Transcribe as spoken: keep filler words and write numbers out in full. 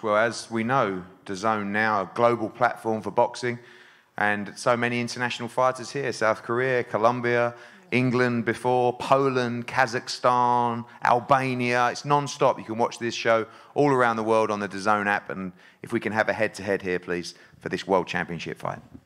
Well, as we know, D A Z N now a global platform for boxing, and so many international fighters here: South Korea, Colombia, England before, Poland, Kazakhstan, Albania. It's non-stop. You can watch this show all around the world on the D A Z N app, and if we can have a head-to-head here, please, for this World Championship fight.